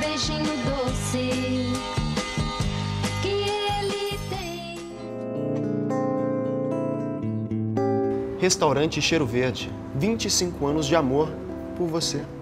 beijinho doce que ele tem. Restaurante Cheiro Verde, 25 anos de amor por você.